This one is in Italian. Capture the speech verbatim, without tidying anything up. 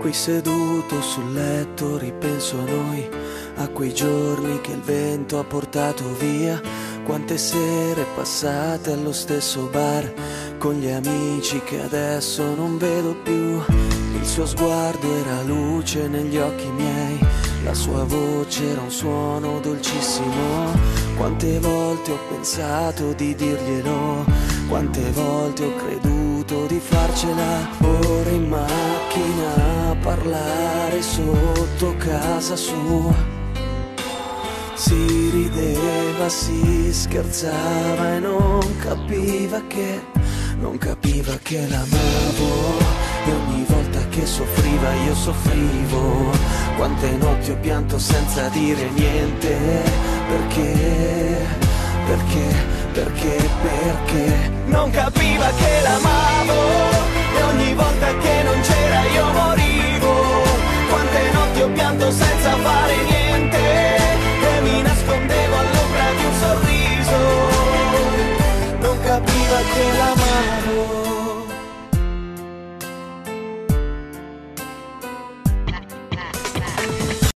Qui seduto sul letto ripenso a noi, a quei giorni che il vento ha portato via, quante sere passate allo stesso bar, con gli amici che adesso non vedo più. Il suo sguardo era luce negli occhi miei, la sua voce era un suono dolcissimo. Quante volte ho pensato di dirglielo, quante volte ho creduto di farcela. Ora in macchina a parlare sotto casa sua, si rideva, si scherzava e non capiva che, non capiva che l'amavo. E ogni volta che soffriva io soffrivo, quante notti ho pianto senza dire niente. Perché, perché, perché, perché non capiva che l'amavo. E ogni volta che non c'era io morivo, quante notti ho pianto senza fare niente. E mi nascondevo all'ombra di un sorriso, non capiva che l'amavo.